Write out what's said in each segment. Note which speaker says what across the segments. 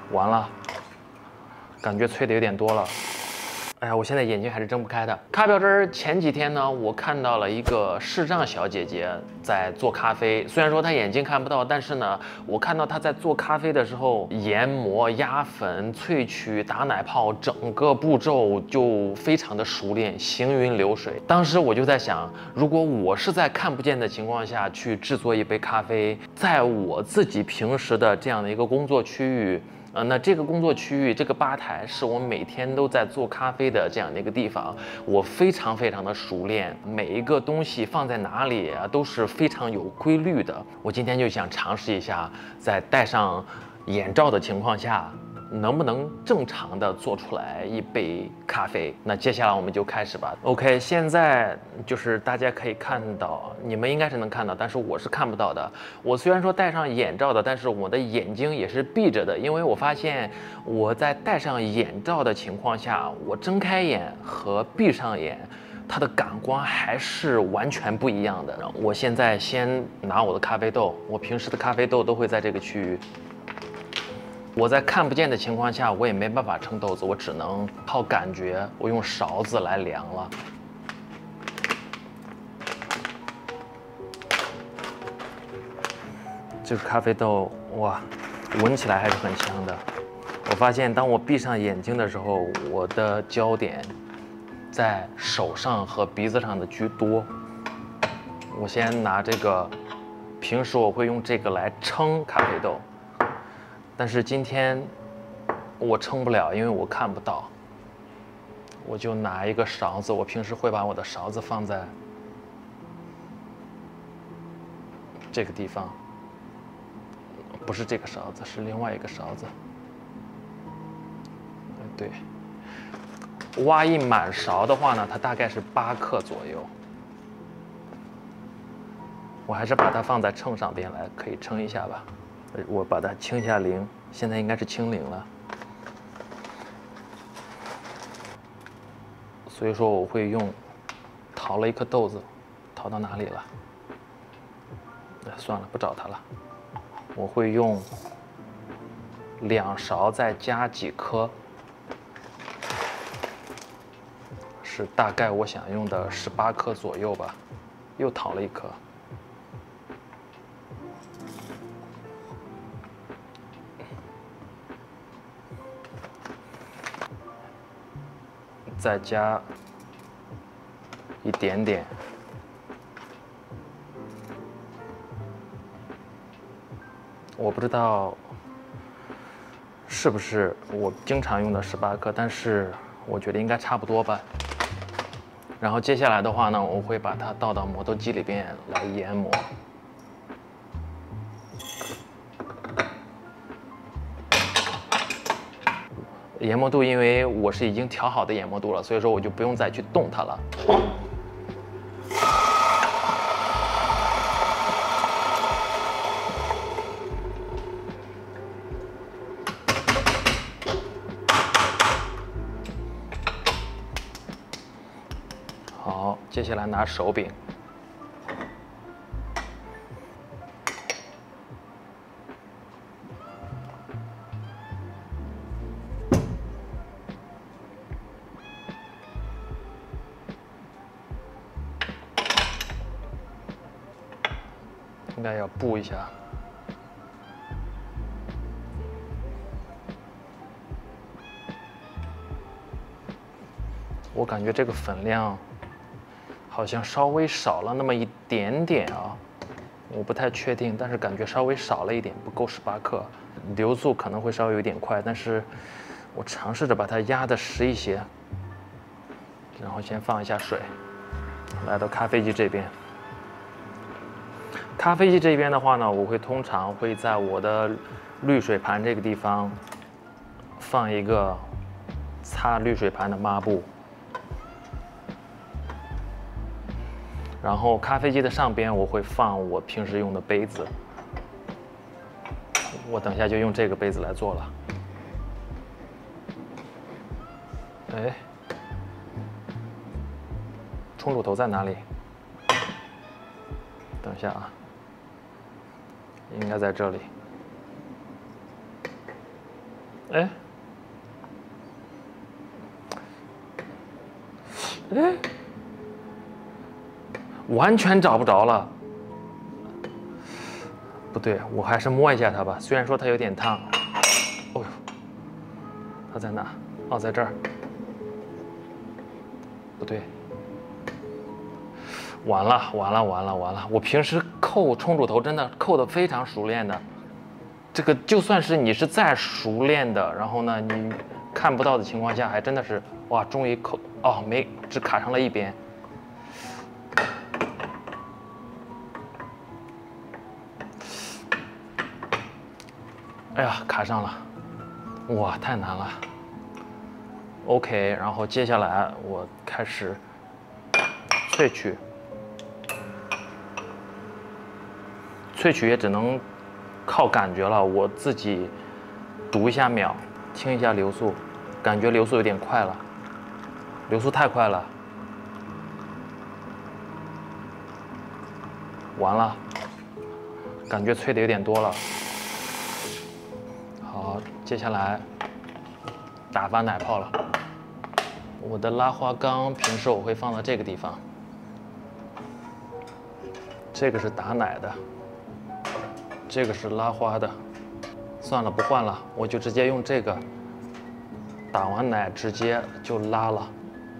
Speaker 1: 完了，感觉萃的有点多了。哎呀，我现在眼睛还是睁不开的。咖表汁前几天呢，我看到了一个视障小姐姐在做咖啡。虽然说她眼睛看不到，但是呢，我看到她在做咖啡的时候，研磨、压粉、萃取、打奶泡，整个步骤就非常的熟练，行云流水。当时我就在想，如果我是在看不见的情况下去制作一杯咖啡，在我自己平时的这样的一个工作区域。那这个工作区域，这个吧台是我每天都在做咖啡的这样的一个地方，我非常的熟练，每一个东西放在哪里啊都是非常有规律的。我今天就想尝试一下，在戴上眼罩的情况下，能不能正常的做出来一杯咖啡？那接下来我们就开始吧。OK， 现在就是大家可以看到，你们应该是能看到，但是我是看不到的。我虽然说戴上眼罩的，但是我的眼睛也是闭着的，因为我发现我在戴上眼罩的情况下，我睁开眼和闭上眼，它的感官还是完全不一样的。我现在先拿我的咖啡豆，我平时的咖啡豆都会在这个区域。我在看不见的情况下，我也没办法称豆子，我只能靠感觉，我用勺子来量了。这个咖啡豆，哇，闻起来还是很香的。我发现，当我闭上眼睛的时候，我的焦点在手上和鼻子上的居多。我先拿这个，平时我会用这个来称咖啡豆。但是今天我称不了，因为我看不到。我就拿一个勺子，我平时会把我的勺子放在这个地方，不是这个勺子，是另外一个勺子。对，挖一满勺的话呢，它大概是8克左右。我还是把它放在秤上边来，可以称一下吧。我把它清一下零，现在应该是清零了。所以说我会用淘了一颗豆子，淘到哪里了？算了，不找它了。我会用2勺再加几颗，是大概我想用的18克左右吧。又淘了一颗。再加一点点，我不知道是不是我经常用的18克，但是我觉得应该差不多吧。然后接下来的话呢，我会把它倒到磨豆机里边来研磨。研磨度，因为我是已经调好的研磨度了，所以说我就不用再去动它了。好，接下来拿手柄。应该要布一下。我感觉这个粉量好像稍微少了那么一点点啊，我不太确定，但是感觉稍微少了一点，不够18克。流速可能会稍微有点快，但是我尝试着把它压得实一些。然后先放一下水，来到咖啡机这边。咖啡机这边的话呢，我会通常会在我的滤水盘这个地方放一个擦滤水盘的抹布，然后咖啡机的上边我会放我平时用的杯子，我等一下就用这个杯子来做了。哎，冲煮头在哪里？等一下啊。应该在这里。 哎，哎，完全找不着了。不对，我还是摸一下它吧。虽然说它有点烫。哦呦，它在哪？哦，在这儿。不对。完了完了完了完了！我平时扣冲煮头真的扣得非常熟练的。这个就算是你是再熟练的，然后呢，你看不到的情况下，还真的是哇，终于扣哦，没只卡上了一边。哎呀，卡上了，哇，太难了。OK， 然后接下来我开始萃取，萃取也只能靠感觉了，我自己读一下秒，听一下流速，感觉流速有点快了，流速太快了，完了，感觉萃的有点多了。好，接下来打发奶泡了。我的拉花缸平时我会放到这个地方，这个是打奶的，这个是拉花的。算了，不换了，我就直接用这个，打完奶直接就拉了。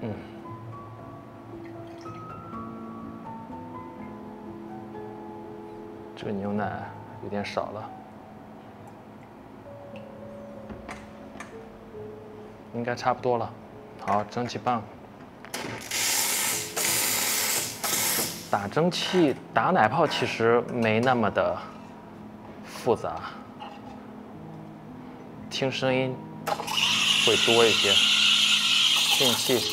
Speaker 1: 这个牛奶有点少了，应该差不多了。好，蒸汽棒，打蒸汽打奶泡其实没那么的复杂，听声音会多一些，进气。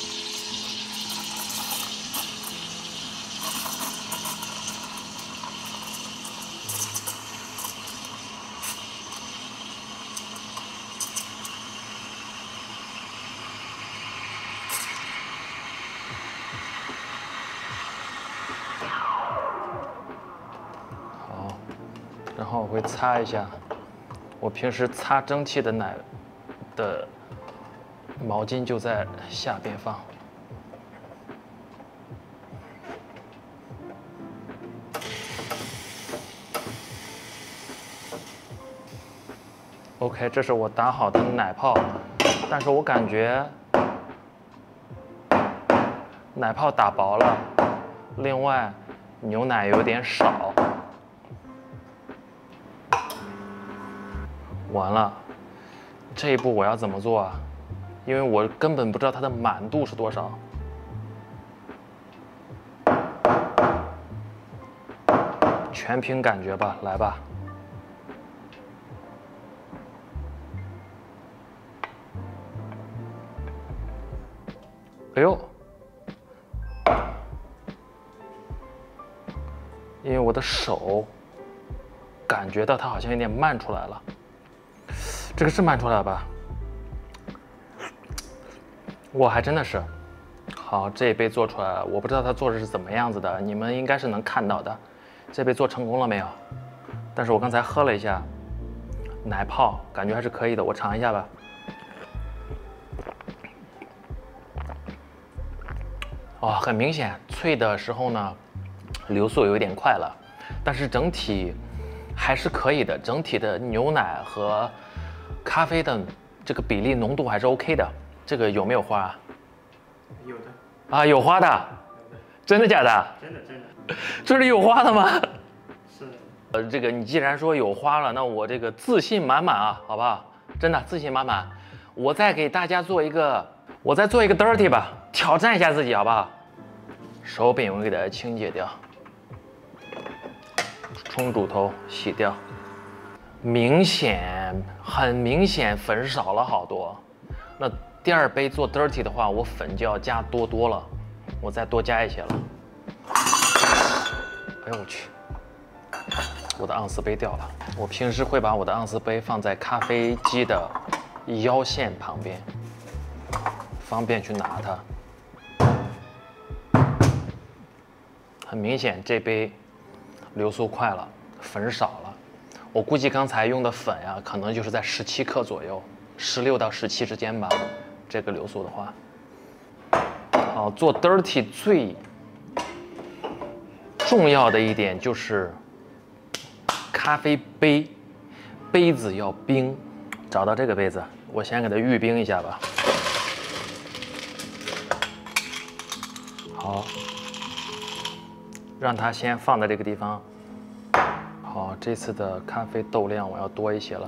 Speaker 1: 然后我会擦一下，我平时擦蒸汽的奶的毛巾就在下边放。OK， 这是我打好的奶泡，但是我感觉奶泡打薄了，另外牛奶有点少。完了，这一步我要怎么做啊？因为我根本不知道它的满度是多少。全凭感觉吧，来吧。哎呦，因为我的手感觉到它好像有点漫出来了。这个是漫出来了吧？我还真的是。好，这一杯做出来了，我不知道它做的是怎么样子的，你们应该是能看到的。这杯做成功了没有？但是我刚才喝了一下奶泡，感觉还是可以的，我尝一下吧。哦，很明显，萃的时候呢，流速有点快了，但是整体还是可以的，整体的牛奶和咖啡的这个比例浓度还是 OK 的。这个有没有花啊？
Speaker 2: 有的
Speaker 1: 啊，有花的，真的假的？
Speaker 2: 真的，
Speaker 1: 这里有花的吗？
Speaker 2: 是的。
Speaker 1: 这个你既然说有花了，那我这个自信满满啊，好不好？真的自信满满。我再给大家做一个，我再做一个 dirty 吧，挑战一下自己，好不好？手柄我给大家清洁掉，冲煮头洗掉。很明显粉少了好多。那第二杯做 dirty 的话，我粉就要加多了，我再多加一些了。哎呦我去，我的盎司杯掉了。我平时会把我的盎司杯放在咖啡机的腰线旁边，方便去拿它。很明显这杯流速快了，粉少了。 我估计刚才用的粉呀，可能就是在17克左右，16到17之间吧。这个流速的话，好，做 dirty 最重要的一点就是咖啡杯子要冰。找到这个杯子，我先给它预冰一下吧。好，让它先放在这个地方。好，这次的咖啡豆量我要多一些了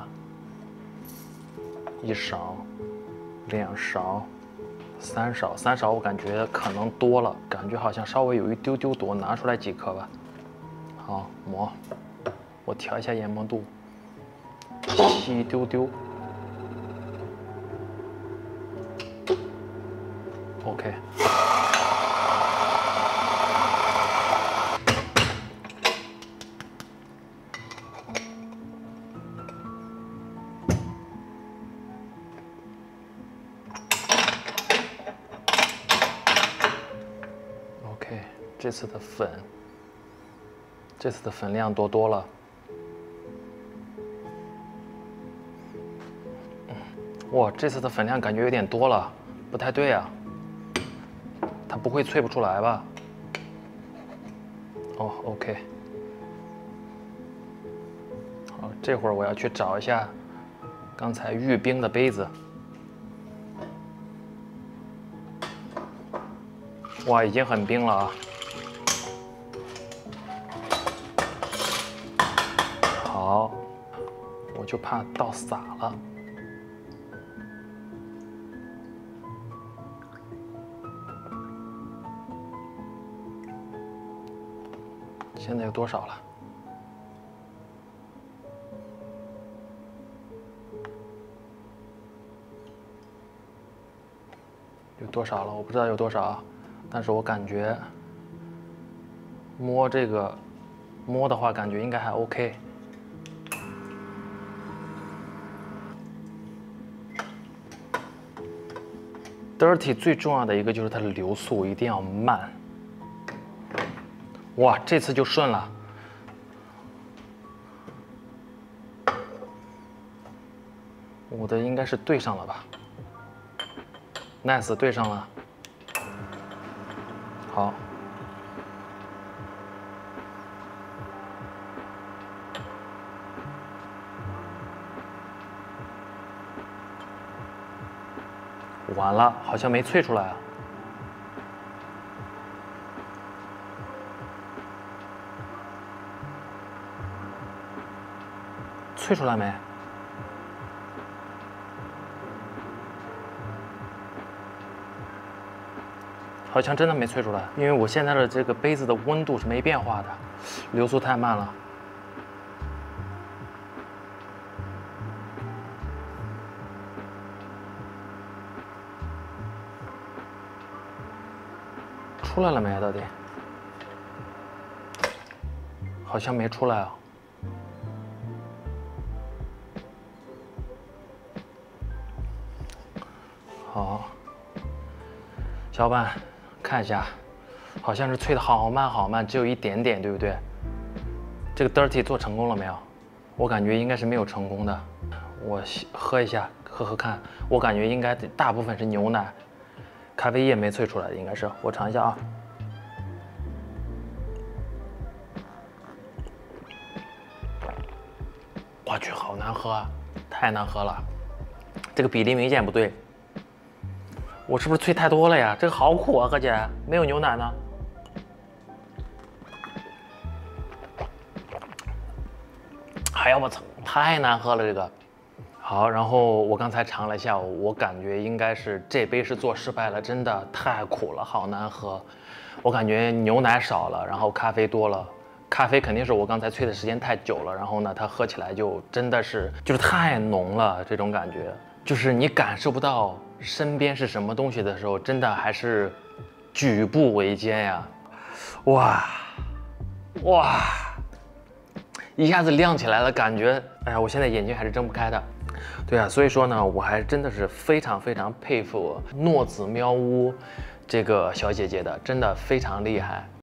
Speaker 1: ，1勺、2勺、3勺，3勺我感觉可能多了，感觉好像稍微有一丢丢多，拿出来几颗吧。好，磨，我调一下研磨度，稀一丢丢。OK。OK， 这次的粉量多了。哇，这次的粉量感觉有点多了，不太对啊。它不会萃不出来吧？哦 ，OK。好，这会儿我要去找一下刚才预冰的杯子。哇，已经很冰了啊！好，我就怕倒洒了。现在有多少了？有多少了？我不知道有多少，但是我感觉摸的话，感觉应该还 OK。Dirty 最重要的一个就是它的流速一定要慢。哇，这次就顺了。我的应该是对上了吧 ？Nice， 对上了。好。完了，好像没萃出来啊。萃出来没？好像真的没萃出来，因为我现在的这个杯子的温度是没变化的，流速太慢了。出来了没？到底？好像没出来啊。好，小伙伴看一下，好像是萃的好慢好慢，只有一点点，对不对？这个 dirty 做成功了没有？我感觉应该是没有成功的。我喝一下，喝喝看，我感觉应该大部分是牛奶，咖啡液没萃出来的，应该是。我尝一下啊。我去，好难喝啊，太难喝了，这个比例明显不对。我是不是萃太多了呀？这个好苦啊，何姐，没有牛奶呢。哎呀，我操，太难喝了这个。好，然后我刚才尝了一下，我感觉应该是这杯是做失败了，真的太苦了，好难喝。我感觉牛奶少了，然后咖啡多了。咖啡肯定是我刚才萃的时间太久了，然后呢，它喝起来就真的是就是太浓了，这种感觉就是你感受不到身边是什么东西的时候，真的还是举步维艰呀！哇哇，一下子亮起来了，感觉哎呀，我现在眼睛还是睁不开的。对啊，所以说呢，我还真的是非常非常佩服诺子喵屋这个小姐姐的，真的非常厉害。